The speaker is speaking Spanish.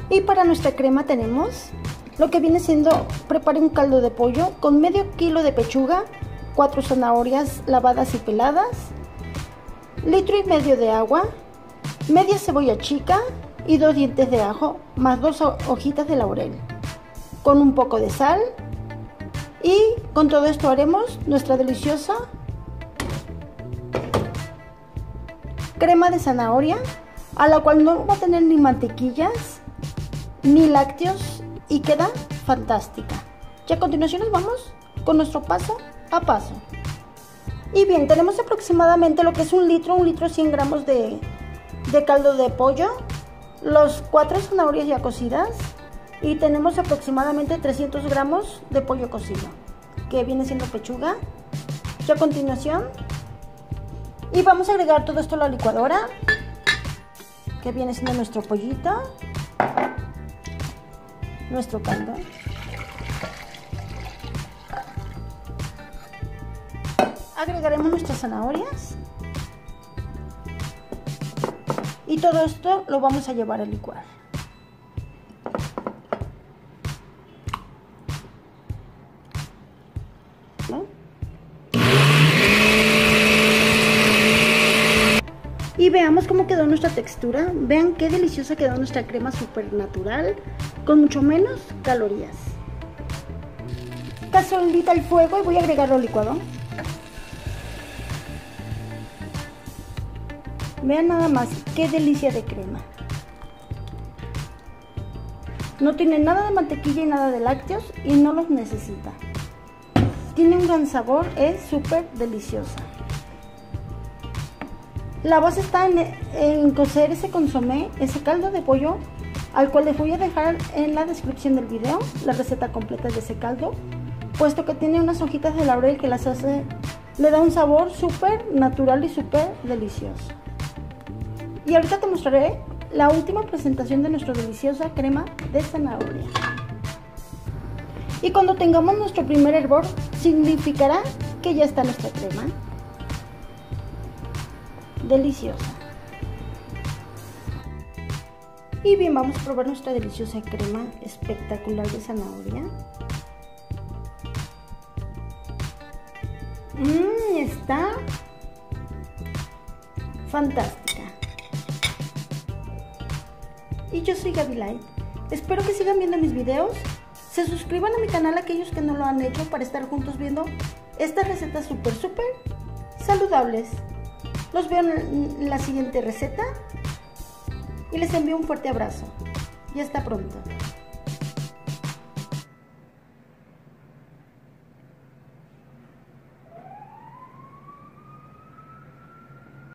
Y para nuestra crema tenemos lo que viene siendo, preparé un caldo de pollo con medio kilo de pechuga, 4 zanahorias lavadas y peladas, litro y medio de agua, media cebolla chica y 2 dientes de ajo, más 2 hojitas de laurel, con un poco de sal. Y con todo esto haremos nuestra deliciosa crema de zanahoria, a la cual no va a tener ni mantequillas ni lácteos y queda fantástica. Y a continuación nos vamos con nuestro paso a paso. Y bien, tenemos aproximadamente lo que es un litro 100 gramos de caldo de pollo, los 4 zanahorias ya cocidas, y tenemos aproximadamente 300 gramos de pollo cocido, que viene siendo pechuga. Y a continuación, y vamos a agregar todo esto a la licuadora, que viene siendo nuestro pollito, nuestro caldo. Agregaremos nuestras zanahorias y todo esto lo vamos a llevar a licuar. ¿No? Y veamos cómo quedó nuestra textura. Vean qué deliciosa quedó nuestra crema súper natural, con mucho menos calorías. Cacerolita al fuego y voy a agregarlo al licuado. Vean nada más qué delicia de crema. No tiene nada de mantequilla y nada de lácteos y no los necesita. Tiene un gran sabor, es súper deliciosa. La base está en cocer ese consomé, ese caldo de pollo, al cual les voy a dejar en la descripción del video la receta completa de ese caldo, puesto que tiene unas hojitas de laurel que las hace, le da un sabor súper natural y súper delicioso. Y ahorita te mostraré la última presentación de nuestra deliciosa crema de zanahoria. Y cuando tengamos nuestro primer hervor, significará que ya está nuestra crema deliciosa. Y bien, vamos a probar nuestra deliciosa crema espectacular de zanahoria. Está fantástica. Y yo soy Gaby Light. Espero que sigan viendo mis videos. Se suscriban a mi canal aquellos que no lo han hecho, para estar juntos viendo estas recetas súper saludables. Los veo en la siguiente receta y les envío un fuerte abrazo. Y hasta pronto.